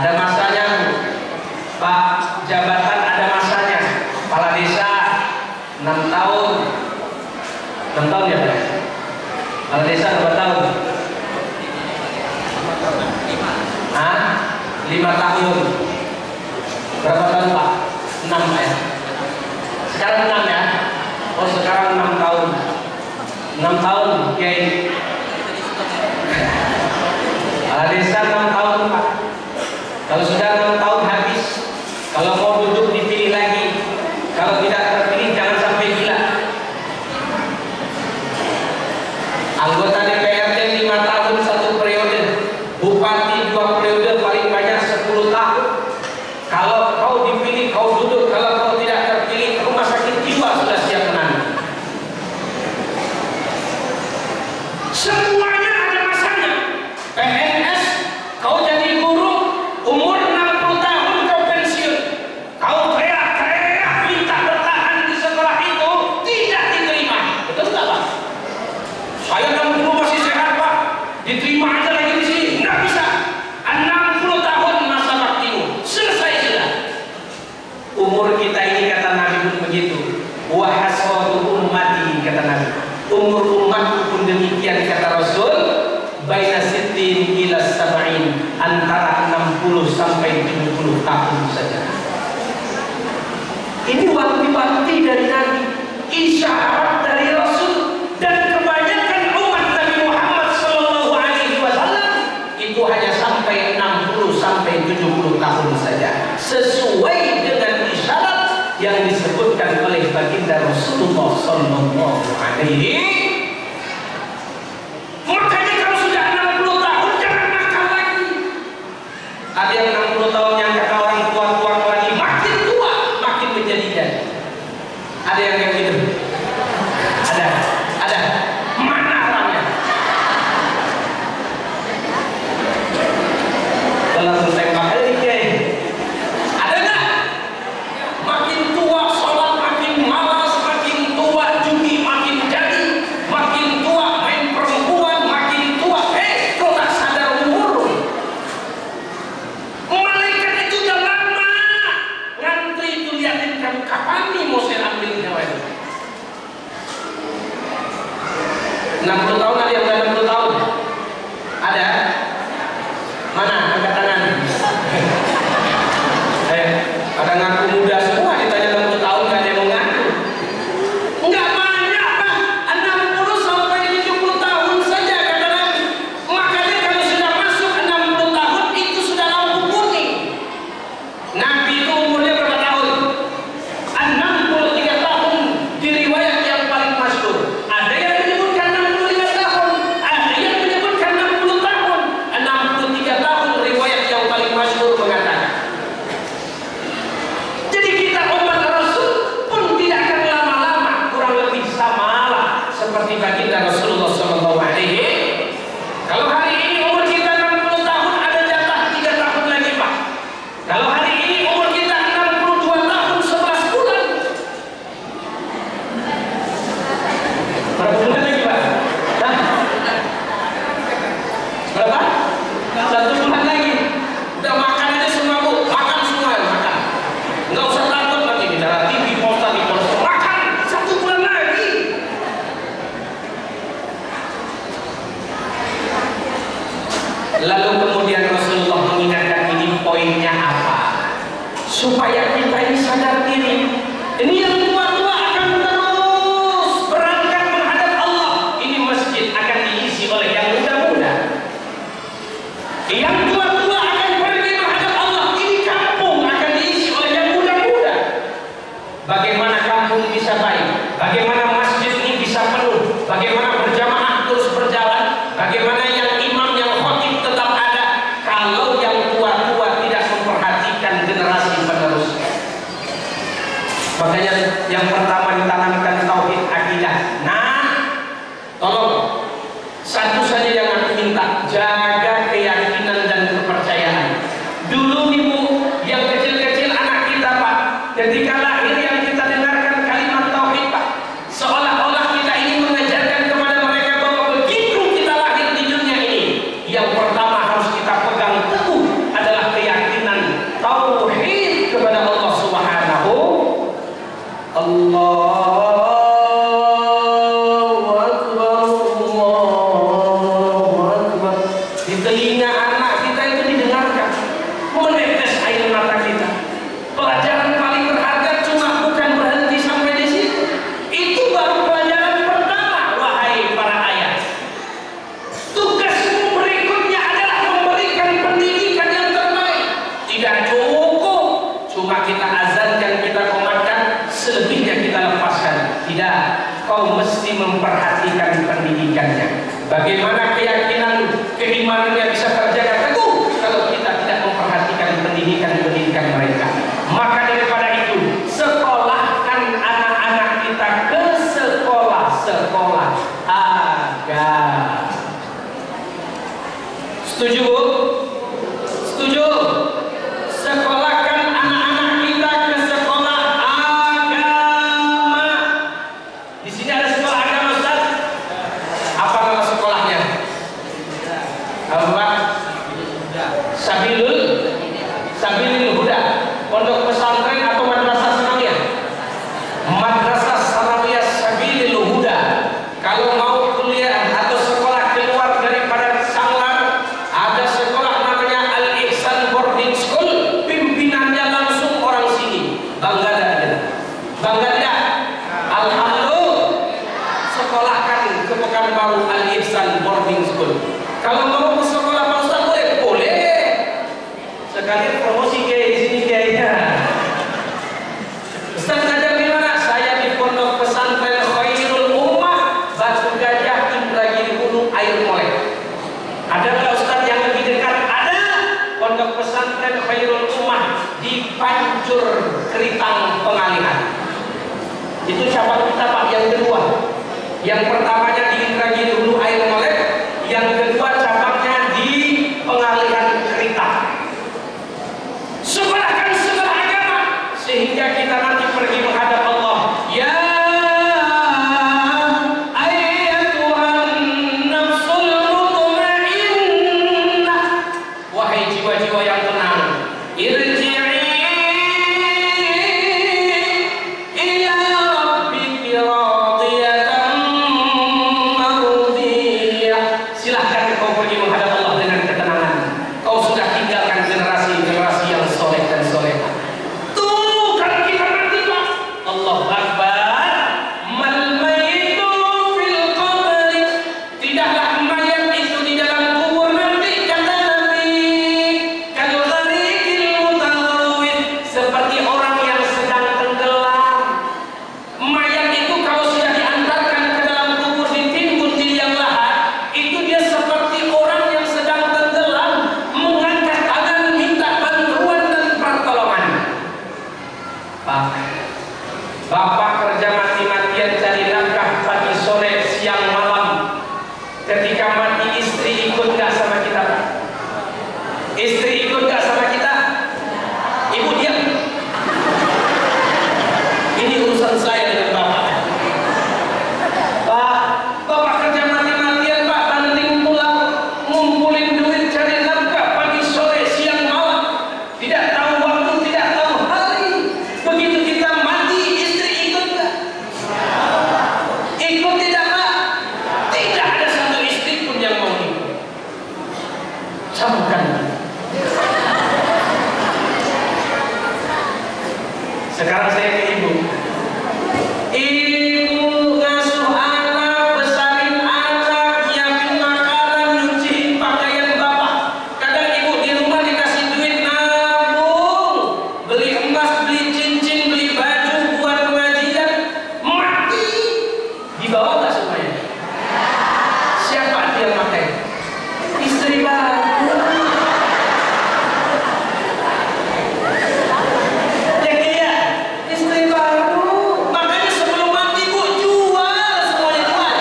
Ada masanya, Pak jabatan ada masanya. Kepala desa 6 tahun. 6 tahun ya Pak? Kepala desa berapa tahun? 5 tahun. Berapa tahun Pak? 6 ya? Sekarang 6 ya? Oh sekarang 6 tahun. 6 tahun Kiai. Kepala desa 6 tahun Pak. Kalau sudah 6 tahun habis. Kalau mau duduk dipilih lagi. Kalau tidak terpilih jangan sampai gila. Anggota DPRD 5 tahun 1 periode. Bupati 2 periode, paling banyak 10 tahun. Kalau kau dipilih kau duduk. Kalau kau tidak terpilih rumah sakit jiwa sudah siap menanti. Semuanya ada masanya. PNS kau jadi guru umur 60 tahun kau pensiun. Kau teriak-teriak minta bertahan di sekolah itu tidak diterima. Betul tidak Pak? Saya 60 masih sehat Pak. Diterima aja lagi di sini. Nggak bisa. 60 tahun masa baktimu. Selesai sudah. Umur kita ini kata Nabi pun begitu. Wa hasratu ummati kata Nabi. Umur umatku pun demikian kata Rasul. Baina sittin ila sab'in, antara 60 sampai 70 tahun saja. Ini waktu-waktu dari Nabi, isyarat dari Rasul, dan kebanyakan umat Nabi Muhammad sallallahu alaihi wasallam itu hanya sampai 60 sampai 70 tahun saja, sesuai dengan isyarat yang disebutkan oleh baginda Rasulullah sallallahu alaihi. Makanya kalau sudah 60 tahun jangan nakal lagi. Ada yang 60 tahun yang kata orang tua-tua lagi, makin tua makin menjadi-jadi. Ada yang kayak gitu? Ada. Mana orangnya? Kalau tembak aja Kiai. Ada nggak? Makin tua sholat makin malas, makin tua judi makin jadi, makin tua main perempuan, makin tua kau tak sadar umur. Malaikat itu udah lama ngantri itu liatin kamu kapan nih mau saya ambil nyawa itu. 60 tahun ada yang udah 60 tahun? Ada? Mana? Angkat tangan. Pada ngaku muda semua ditanya 60 tahun gak ada yang mau ngaku. Enggak banyak Pak. 60 sampai 70 tahun saja kata Nabi. Makanya kalau sudah masuk 60 tahun itu sudah lampu kuning. Nabi itu umurnya berapa tahun? 63 tahun di riwayat yang paling masyhur. Ada yang menyebutkan 65 tahun, ada yang menyebutkan 60 tahun. 63 tahun riwayat yang paling masyhur mengatakan. Jadi kita umat Rasul pun tidak akan lama-lama, kurang lebih samalah seperti baginda Rasulullah SAW. Kalau hari ini umur kita 60 tahun ada jatah 3 tahun lagi Pak. Kalau hari ini umur kita 62 tahun 11 bulan. Berapa bulan lagi Pak? Hah? Berapa? 1 bulan lagi. Udah makan aja semua Bu, makan semua makan. Enggak usah takut nanti di darah tinggi, posta di posta. Makan 1 bulan lagi. Lalu kemudian Rasulullah mengingatkan ini poinnya apa? Supaya kita ini sadar diri. Ini yang tua-tua akan terus berangkat menghadap Allah. Ini masjid akan diisi oleh yang muda-muda. Yang tua-tua akan pergi menghadap Allah. Ini kampung akan diisi oleh yang muda-muda. Bagaimana kampung bisa baik? Bagaimana masjid ini bisa penuh? Bagaimana berjamaah terus berjalan? Bagaimana yang imam, yang khotib tetap ada? Kalau yang tua-tua tidak memperhatikan generasi penerus. Makanya yang pertama ditanamkan tauhid akidah. Nah, tolong satu saja yang aku minta, jaga keyakinan dan kepercayaan. Dulu nih Bu, yang kecil-kecil anak kita Pak, ketika lahir yang kita dengarkan kalimat tauhid Pak, seolah-olah kita ini mengajarkan kepada mereka bahwa begitu kita lahir di dunia ini, yang pertama harus kita pegang teguh adalah keyakinan tidak cukup cuma kita azankan, kita komatkan, selebihnya kita lepaskan. Tidak, kau mesti memperhatikan pendidikannya. Bagaimana keyakinan keimanannya bisa terjaga teguh kalau kita tidak memperhatikan pendidikan mereka. Maka daripada itu, sekolahkan anak-anak kita ke sekolah agama. Setuju Bu? Setuju? Sekolahkan anak-anak kita ke sekolah agama. Di sini ada sekolah agama, Ustaz. Apa nama sekolahnya? Apa? Sabilul Huda. Pondok pesantren atau madrasah sanawiyah? Madrasah sanawiyah Sabilul Huda. Kalau mau kuliah atau sekolah keluar daripada Sanglar, ada sekolah namanya Al-Ihsan Boarding School, pimpinannya langsung orang sini. Bangga tidak? Bangga tidak? Alhamdulillah. Sekolahkan ke Pekanbaru Al-Ihsan Boarding School. Kalau mau ke sekolah Pak Ustaz boleh. Sekalian promosi kayak di sini kayaknya. Ustaz ngajar di mana? Saya di Pondok Pesantren Khairul Ummah, Batu Gajah, Indragiri Hulu, Air Molek. Ada nggak Ustaz yang lebih dekat? Ada. Pondok Pesantren Khairul Ummah di Pancur Keritang Pengalihan. Itu cabang kita Pak yang kedua. Yang pertamanya di Indragiri Hulu, Air Molek. Yang kedua cabangnya di Pengalihan Keritang. Sekolahkan sekolah agama sehingga kita nanti pergi menghadap Allah. Ya ayyatuhan nafsul mutmainnah, wahai jiwa-jiwa yang tenang, irji'i ila rabbiki radiyatan mardiyah. Silahkan kau pergi menghadap Allah dengan ketenangan. Kau sudah tinggalkan generasi-generasi yang soleh dan soleha. Tuh kan kita nanti Pak. Allahu Akbar. Mal mayitu fil qabri. Tidaklah mayat itu di dalam kubur nanti, kata Nabi, kal gharikil mutawwid, seperti orang yang sedang tenggelam. Mayat itu kalau sudah diantarkan ke dalam kubur ditimbun di liang lahat, itu dia seperti orang yang sedang tenggelam, mengangkat tangan minta bantuan dan pertolongan. Pak, Bapak kerja mati-matian cari nafkah pagi sore siang malam. Ketika mati istri ikut gak sama kita Pak? Istri ikut gak sama kita? Ibu diam. Ini urusan saya dengan Bapak. Pak, Bapak kerja mati-matian Pak, banting tulang, ngumpulin duit, cari nafkah pagi sore siang malam, tidak tahu waktu, tidak tahu hari. Begitu kita mati, istri ikut nggak? Ikut tidak Pak? Tidak ada satu istri pun yang mau ikut. Camkan. Sekarang saya ke ibu. Ibu ngasuh anak, besarin anak, nyiapin makanan, nyuciin pakaian Bapak. Kadang ibu di rumah dikasih duit nabung, beli emas, beli cincin, beli baju buat pengajian. Mati dibawa nggak semuanya? Siapa dia pakai? Istri baru. Ya iya, istri baru. Makanya sebelum mati Bu jual semuanya, jual.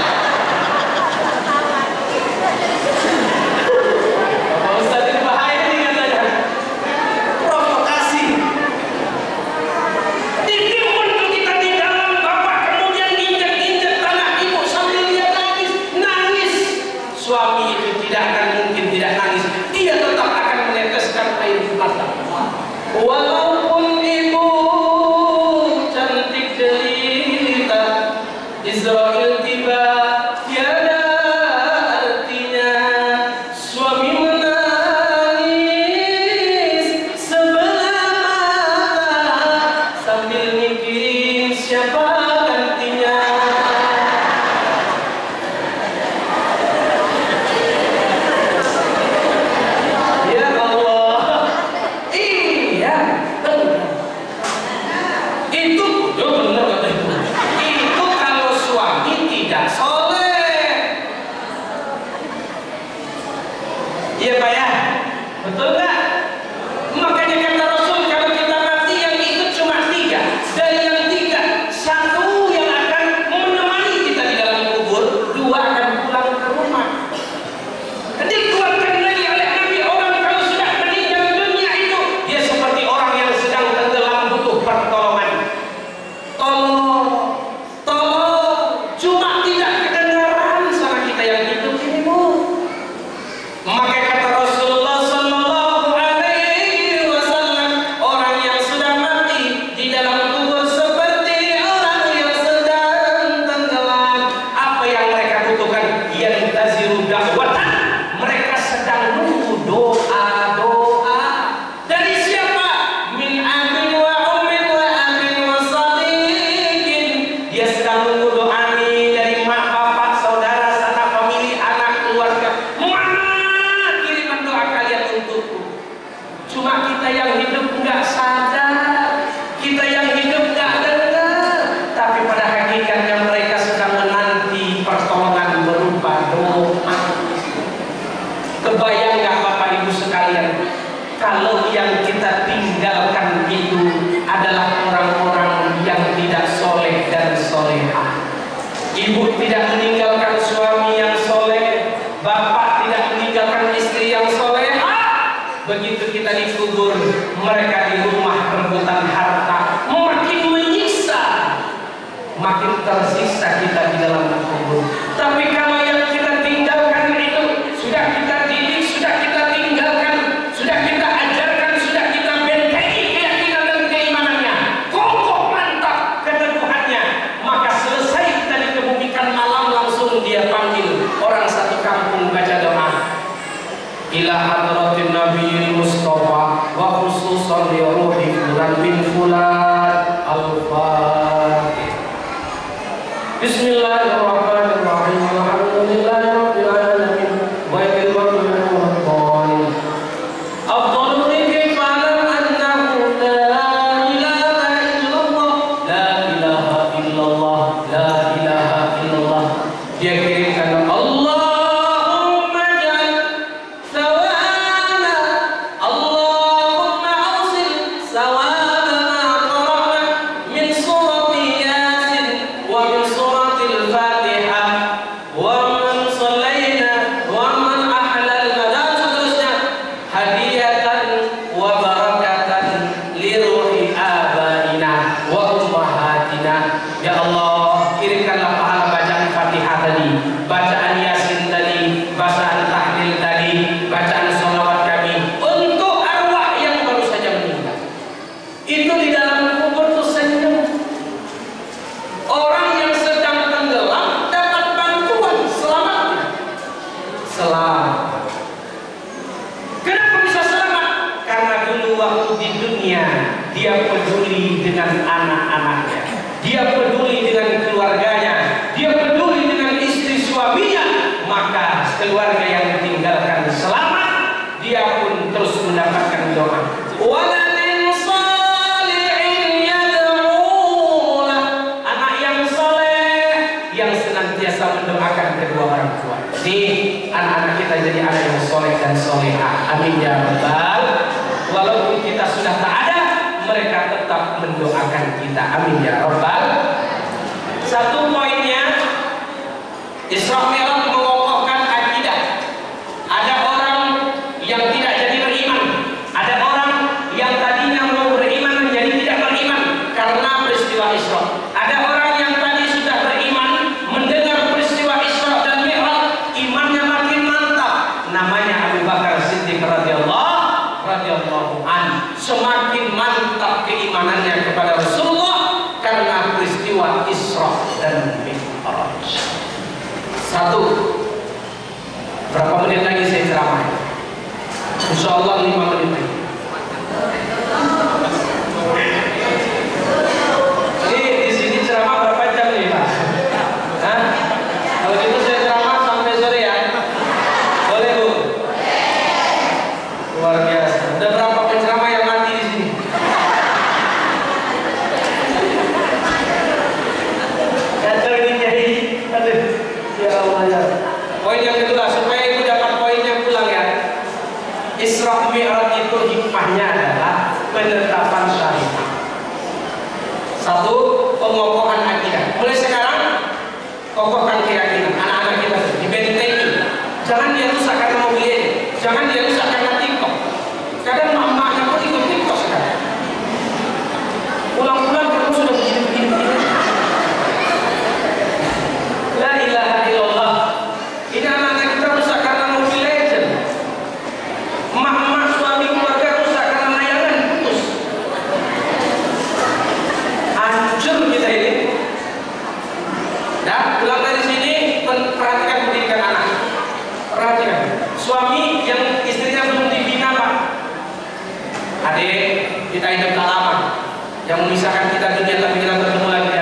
Bapak Ustaz ini bahaya nih katanya. Provokasi. Ditimbun tuh kita di dalam Bapak, kemudian injek-injek tanah ibu sambil dia nangis, nangis. Suami itu tidak akan mungkin tidak nangis. Dia tetap akan meneteskan air mata. Walaupun ibu cantik jelita, Israel tiba tiada artinya. Suami menangis sebelah mata sambil mikirin siapa gantinya. Ya Allah, ini hidup nggak sadar, kita yang hidup nggak dengar, tapi pada hakikatnya mereka sedang menanti pertolongan berupa doa. Kebayang nggak Bapak Ibu sekalian, kalau yang kita tinggalkan itu adalah orang-orang yang tidak soleh dan solehah. Ibu tidak meninggalkan suami yang soleh, bapak tidak meninggalkan istri yang solehah. Begitu kita dikubur, mereka di rumah rebutan harta, makin menyiksa, makin tersisa kita di dalam kubur. Tapi kalau yang kita tinggalkan itu sudah kita didik, sudah kita tinggalkan, sudah kita ajarkan, sudah kita bentengi keyakinan dan keimanannya, kokoh mantap keteguhannya, maka selesai kita dikebumikan malam langsung dia panggil orang satu kampung baca doa. Ila hadratin Nabi Mustafa wa khususan li ruhi fulan bin fulan al-Fatih. Bismillahirrahmanirrahim. Alhamdulillahirabbil alamin. Wa bil maghfirati wal dhalin. Afdhalu dzikri fa'lam annahu la ilaha illallah, la ilaha illallah, la ilaha illallah. Dia kirimkan Allahumma ja'al thawabana, Allahumma awsil thawaba ma qara'na min surati Yasin wa min surati al-Fatihah wa man sallayna wa man ahlalna, dan seterusnya, hadiyatan wa barakatan li ruhi abaina wa ummahatina. Ya Allah, kirimkanlah pahala bacaan Fatihah tadi, bacaan Yasin tadi, bacaan tahlil tadi, bacaan sholawat kami untuk arwah yang baru saja meninggal. Itu di dalam kubur tuh senyum. Orang yang sedang tenggelam dapat bantuan, selamat tidak? Selamat. Kenapa bisa selamat? Karena dulu waktu di dunia dia peduli dengan anak-anaknya, dia peduli dengan keluarganya, dia peduli dengan istri suaminya, maka keluarga yang ditinggalkan selamat, dia pun terus mendapatkan doa. Waladin salihin yad'ulah, anak yang soleh yang senantiasa mendoakan kedua orang tua. Nih, anak-anak kita jadi anak yang soleh dan solehah. Amin ya rabbal. Walaupun kita sudah tak ada, mereka tetap mendoakan kita. Amin ya rabbal. Satu poinnya, Isra Mi'raj mengokohkan akidah. Ada orang yang tidak jadi beriman, ada orang yang tadinya mau beriman menjadi tidak beriman karena peristiwa Isra. Ada orang yang tadi sudah beriman, mendengar peristiwa Isra dan Mi'raj, imannya makin mantap. Namanya Abu Bakar Siddiq radhiyallahu an. Semakin mantap keimanannya kepada Rasulullah karena peristiwa Isra dan Mi'raj. Satu, berapa menit lagi saya ceramah? Insya Allah 5 menit lagi. Ini di sini ceramah berapa jam nih Pak? Hah? Kalau gitu saya ceramah sampai sore ya? Boleh Bu? Luar biasa. Udah berapa penceramah yang mati di sini? Kacau ini jadi. Aduh. Ya Allah ya. Poin yang kedua, supaya ibu dapat poinnya pulang ya. Isra Mi'raj itu hikmahnya adalah penetapan syariat. Satu, pengokohan akidah. Mulai sekarang kokohkan keyakinan anak-anak kita dibentengi. Jangan dia rusak karena mobil, jangan dia rusak karena TikTok. Kadang mamanya pun ikut TikTok sekarang. Pulang-pulang kamu sudah begini. La ilaha illallah. Ini anak-anak kita rusak karena Mobile Legend. Emak-emak suami keluarga rusak karena layangan putus. Hancur kita ini. Nah, pulang dari sini perhatikan pendidikan anak. Perhatikan. Suami yang istrinya belum dibina Pak. Adik, kita hidup tak lama. Yang memisahkan kita dunia tapi kita bertemu lagi di